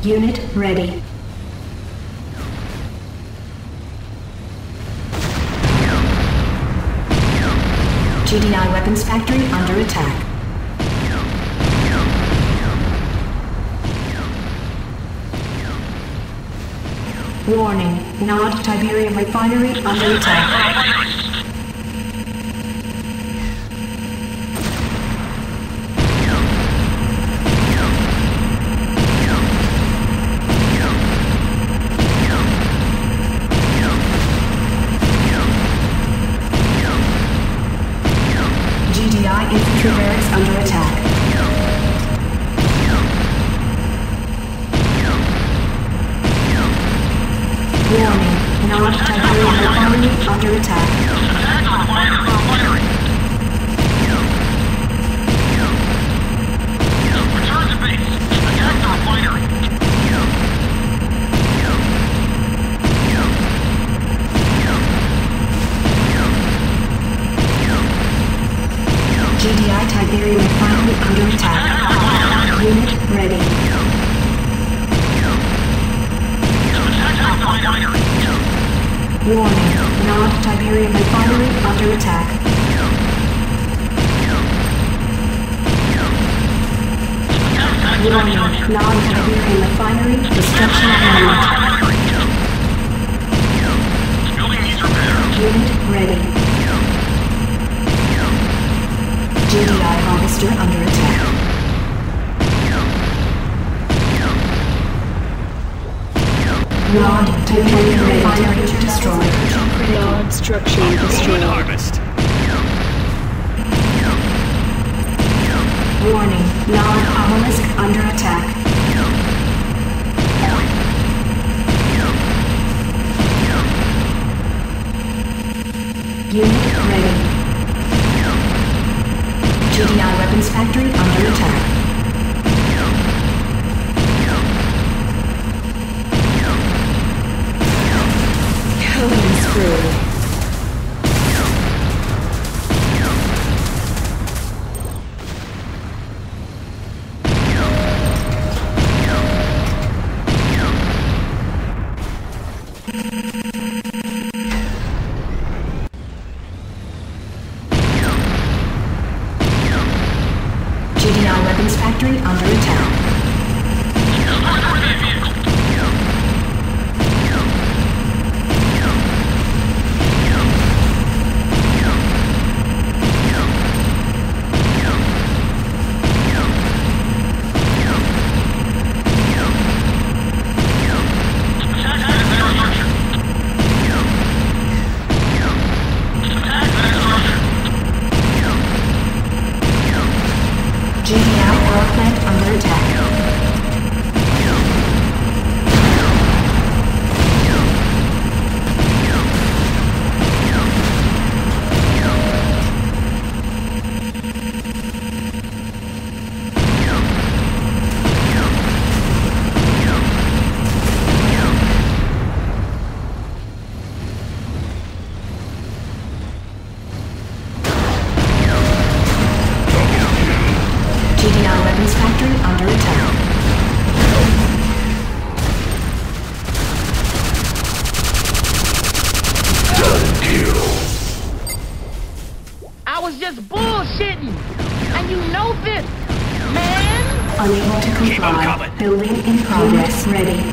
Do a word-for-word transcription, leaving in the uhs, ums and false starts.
Unit ready. G D I weapons factory under attack. Warning, Nod Tiberium refinery under attack. G D I infantry barracks under attack. Warning, Nod Tiberium refinery under attack. Return to base. Attack the refinery. G D I Tiberium refinery under attack. Unit ready. Warning, Nod Tiberium refinery under attack. Warning, Nod Tiberium refinery destruction imminent. Building needs repair. Unit ready. G D I harvester under attack. Nod Tiberium refinery destroyed. Nod structure destroyed. Harvest. Warning, Nod obelisk under attack. Unit ready. G D I weapons factory under attack. Killing spree. G D I weapons factory under attack. G D I power plant under attack. G D I weapons factory under attack. Double kill. I was just bullshitting, and you know this, man. Unable to Keep 'em comply. coming. Building in progress. Ready.